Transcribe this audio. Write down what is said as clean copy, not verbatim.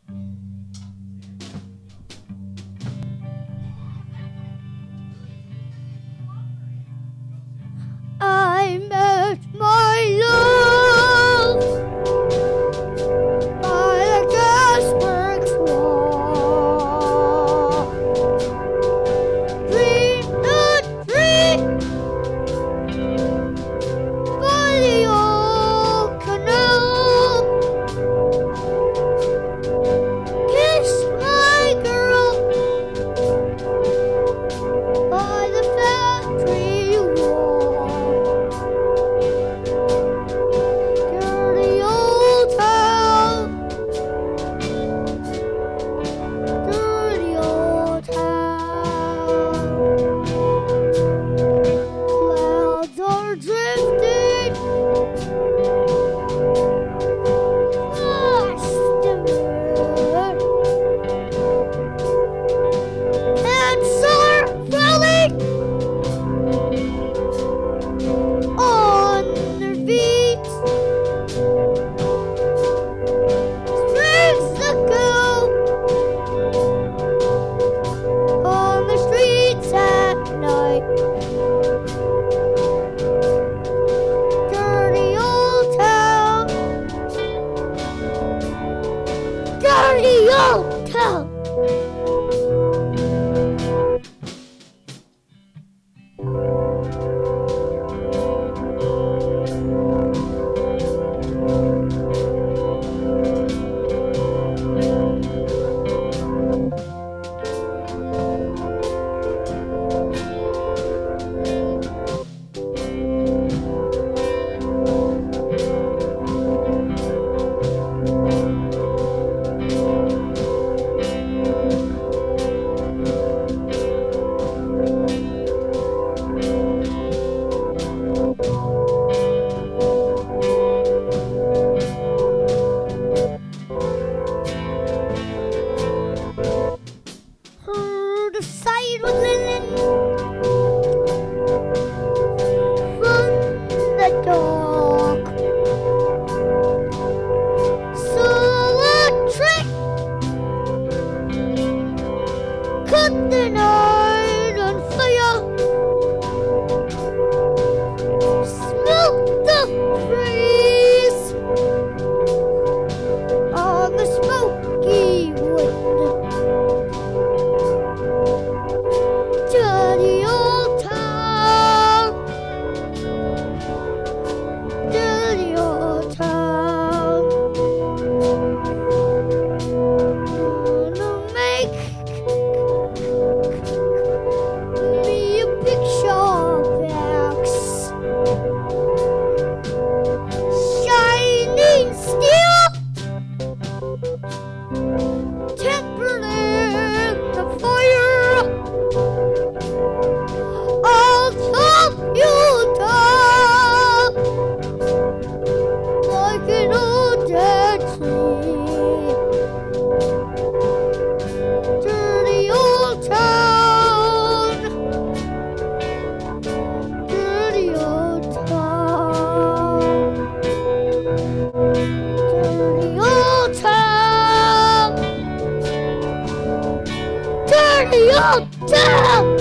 I met my love by the gasworks wall. Dreamed a dream by the old canal. Kissed my girl by the factory wall. Dirty old town, dirty old town. Clouds are drifting past the moon. Heads are falling on their feet. Springs ago on the streets at night. Dirty old town, dirty old town. Heard a sight was linen from the dark. Saw a trick, cut the night on fire. Smelt the breeze on the smoky wood. Dirty old town, dirty old town. Gonna make me a picture box, shining steel, tempered in the fire. I'll chop you down like an old dead tree. Dirty old town, dirty old town, dirty old town, dirty old town.